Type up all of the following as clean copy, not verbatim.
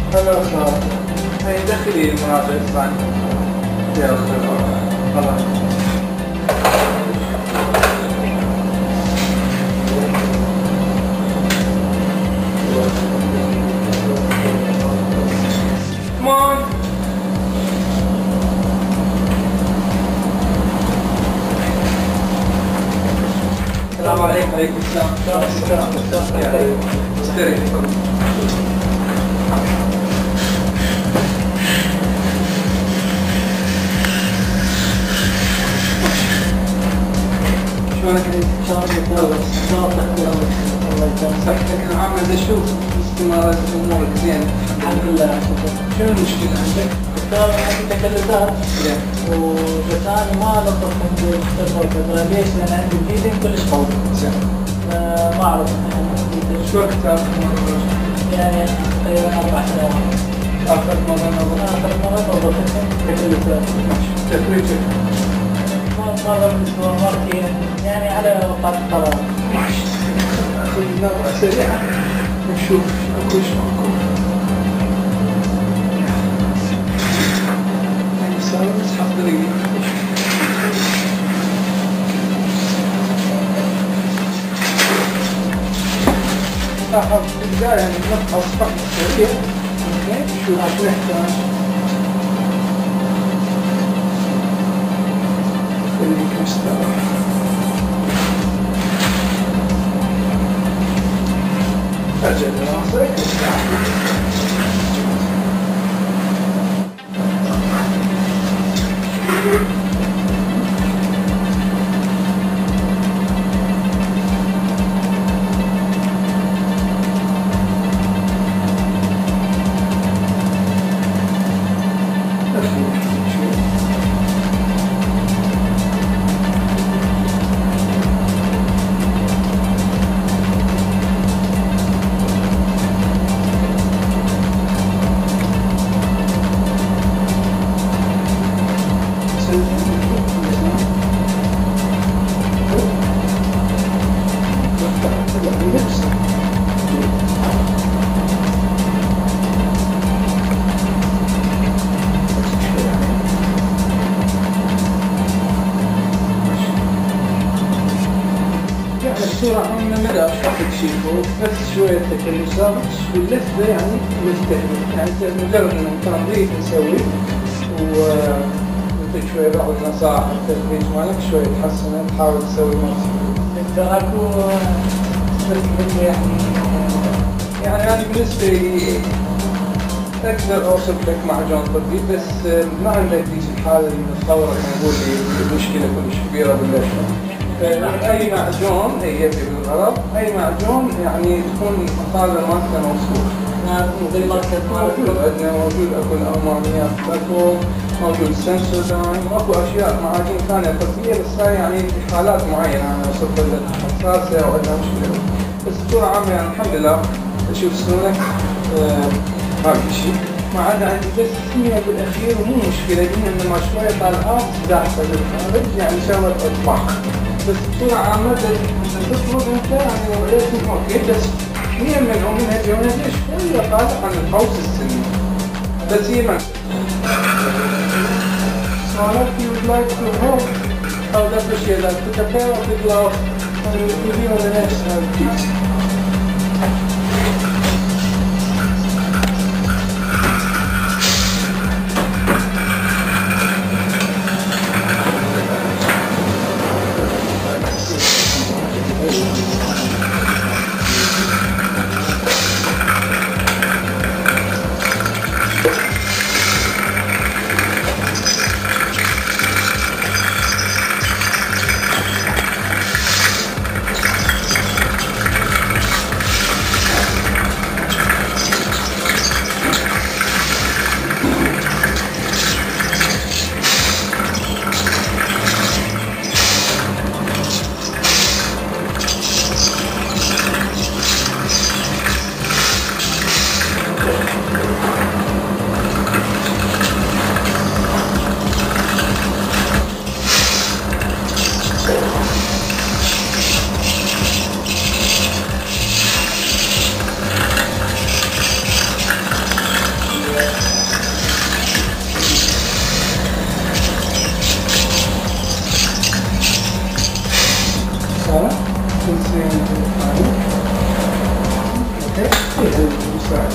خلاص هاي داخلي المناطق الثانية يا خلاص. السلام عليكم. وعليكم السلام. اشتري. شلونك انت؟ شلونك الله يسلمك. صحتك عامل اشوف استمرارات امورك زين الحمد لله. شنو المشكلة عندك؟ دكتور عندي تكلفات وجساني ما لطف عندي الفترة. ليش؟ لأن عندي البليدنج كلش قوي. ما أعرف شو وقت يعني تقريبا 4 سنوات. آخر مرة نظفتهم تكلفات. تكلفة مرة بالأسبوع مرتين يعني على أوقات فراغ. ماشي. أخذ نظرة سريعة نشوف أكو شو أكو. اسحب دقيقة. أحط البداية يعني نفحص فحص سريع. أوكي شو نحتاج. خليك مستوى. أجل راسك. الصورة عامة مدى أشرح تشيفه بس شوية تكلسات واللفة يعني مستهدف يعني مجرد أن تنظيف نسوي ونعطيك شوية بعض النصائح التدريج مالك شوية تحسنه تحاول تسوي نفسك. أكو يعني أنا بالنسبة لي أقدر أوصف لك معجون طبي بس ما عندك ذيك الحالة اللي نتصور نقول لي مشكلة كلش كبيرة باللشة. أي معجون هي بالغرض أي معجون يعني تكون مصادر مالته موصول. مثل ماركت موجود عندنا موجود أكو الألمانيات أكو موجود سنسوداين وأكو أشياء معاجين ثانية طبية بس هاي يعني في حالات معينة أنا وصلت لها حساسة أو عندها مشكلة بس بصورة عامة يعني الحمد لله أشوف سنونك ما في شيء ما عدا عندي بس سنية بالأخير ومو مشكلة دي إنما شوية طالعات زاحفة للخارج يعني شغلة إطباق. بس بصورة عامة تطلب انت يعني وعيتهم اوكي بس هي منهم منها جونها شوية طالع عن القوس السني بس هي ما So if you would like to help, I would appreciate that. Put a pair of the gloves and we'll be on the next one, please.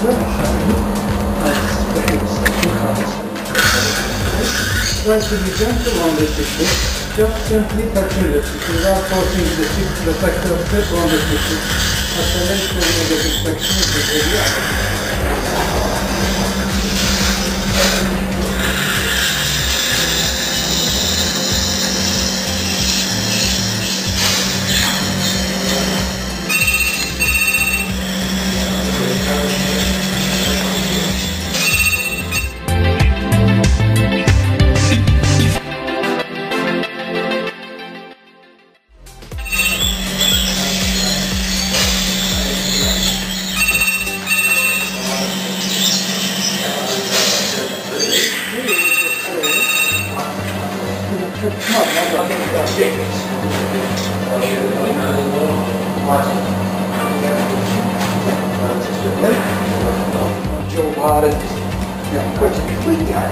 Try to be gentle on the tissue, just simply touching the tissue without forcing the sector tip on the tissue. As I mentioned, negative section is the area. Joe Biden. Yeah, quick, yeah.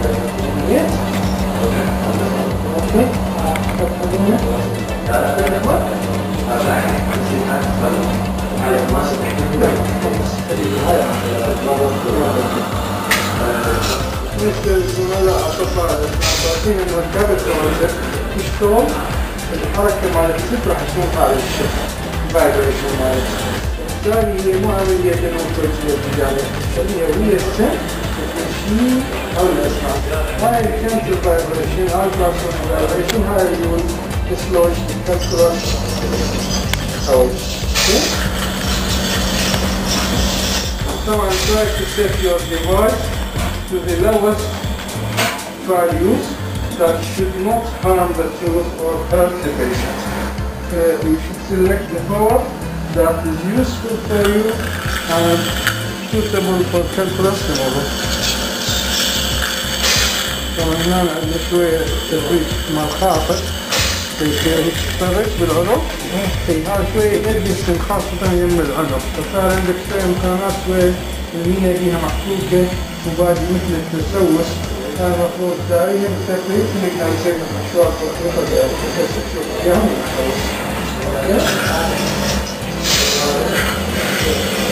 مثل الزملاء أطباء الأطباء المركبة تشتغل الحركة مع الست راح تكون على الشيء vibration مع الثاني هي مو عملية ديموكراسية التجارية اللي هي السن الشيء أو الأسماء هاي الكنتر vibration ultrasonic vibration هاي اللي هو dislodge calculus أو طبعا try to set your device to the lowest values that should not harm the tooth or hurt the patient. You should select the power that is useful for you and suitable for calculus removal. طبعا هنا عندنا شوية تدريج مع الخاطر في تتطرق بالعنق هذا شوية يدي خاصة يم العنق فصار عندك شوية مكانات شوية المينا بيها محطوطة وبعد مثل التسوس هذا المفروض دائما التقليد نقدر نسوي مشروع تطبيق